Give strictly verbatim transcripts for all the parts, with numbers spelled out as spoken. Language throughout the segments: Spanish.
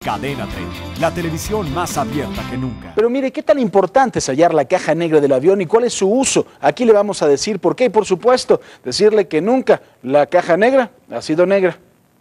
Cadena treinta, la televisión más abierta que nunca. Pero mire, ¿qué tan importante es hallar la caja negra del avión y cuál es su uso? Aquí le vamos a decir por qué y, por supuesto, decirle que nunca la caja negra ha sido negra.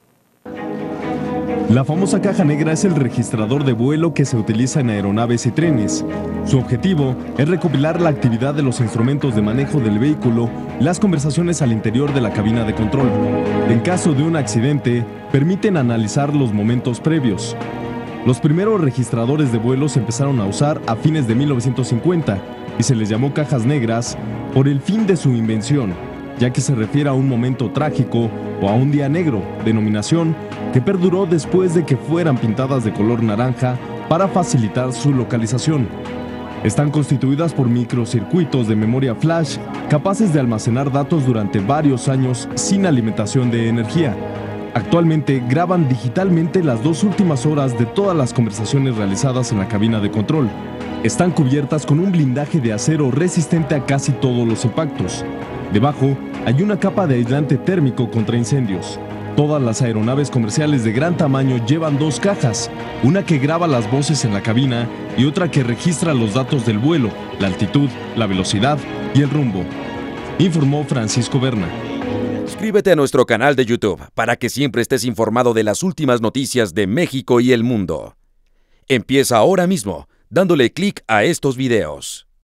La famosa caja negra es el registrador de vuelo que se utiliza en aeronaves y trenes. Su objetivo es recopilar la actividad de los instrumentos de manejo del vehículo y las conversaciones al interior de la cabina de control. En caso de un accidente, permiten analizar los momentos previos. Los primeros registradores de vuelo se empezaron a usar a fines de mil novecientos cincuenta y se les llamó cajas negras por el fin de su invención, ya que se refiere a un momento trágico o a un día negro, denominación que perduró después de que fueran pintadas de color naranja para facilitar su localización. Están constituidas por microcircuitos de memoria flash capaces de almacenar datos durante varios años sin alimentación de energía. Actualmente graban digitalmente las dos últimas horas de todas las conversaciones realizadas en la cabina de control. Están cubiertas con un blindaje de acero resistente a casi todos los impactos. Debajo hay una capa de aislante térmico contra incendios. Todas las aeronaves comerciales de gran tamaño llevan dos cajas, una que graba las voces en la cabina y otra que registra los datos del vuelo, la altitud, la velocidad y el rumbo. Informó Francisco Berna. Suscríbete a nuestro canal de YouTube para que siempre estés informado de las últimas noticias de México y el mundo. Empieza ahora mismo dándole clic a estos videos.